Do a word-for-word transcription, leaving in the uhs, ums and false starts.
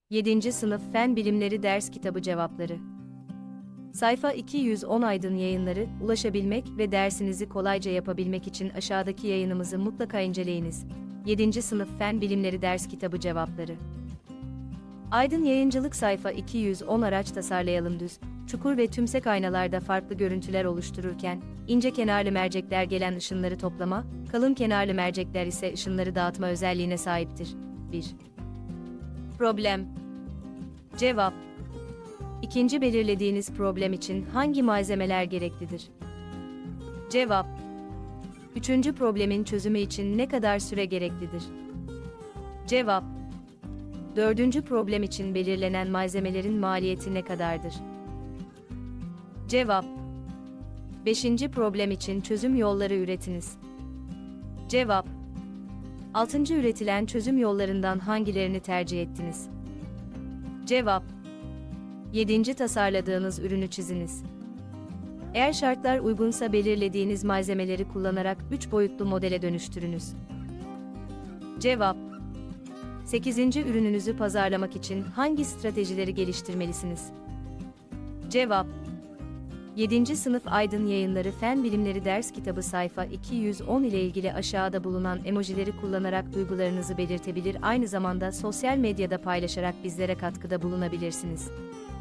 yedinci Sınıf Fen Bilimleri Ders Kitabı Cevapları. Sayfa iki yüz on Aydın Yayınları, ulaşabilmek ve dersinizi kolayca yapabilmek için aşağıdaki yayınımızı mutlaka inceleyiniz. yedinci Sınıf Fen Bilimleri Ders Kitabı Cevapları. Aydın Yayıncılık sayfa iki yüz on Araç tasarlayalım düz, çukur ve tümsek aynalarda farklı görüntüler oluştururken, ince kenarlı mercekler gelen ışınları toplama, kalın kenarlı mercekler ise ışınları dağıtma özelliğine sahiptir. bir. Problem. Cevap. İkinci belirlediğiniz problem için hangi malzemeler gereklidir? Cevap. Üçüncü problemin çözümü için ne kadar süre gereklidir? Cevap. Dördüncü problem için belirlenen malzemelerin maliyeti ne kadardır? Cevap. Beşinci problem için çözüm yolları üretiniz. Cevap. Altıncı üretilen çözüm yollarından hangilerini tercih ettiniz? Cevap. Yedinci tasarladığınız ürünü çiziniz. Eğer şartlar uygunsa belirlediğiniz malzemeleri kullanarak üç boyutlu modele dönüştürünüz. Cevap. Sekizinci ürününüzü pazarlamak için hangi stratejileri geliştirmelisiniz? Cevap. yedinci Sınıf Aydın Yayınları Fen Bilimleri Ders Kitabı sayfa iki yüz on ile ilgili aşağıda bulunan emojileri kullanarak duygularınızı belirtebilir, aynı zamanda sosyal medyada paylaşarak bizlere katkıda bulunabilirsiniz.